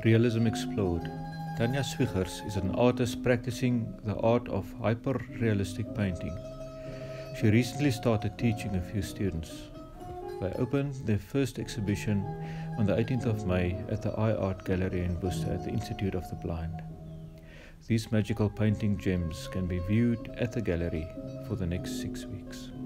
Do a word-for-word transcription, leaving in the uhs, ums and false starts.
Realism Explored. Tanya Swiggers is an artist practicing the art of hyper-realistic painting. She recently started teaching a few students. They opened their first exhibition on the eighteenth of May at the I Art Gallery in Worcester at the Institute of the Blind. These magical painting gems can be viewed at the gallery for the next six weeks.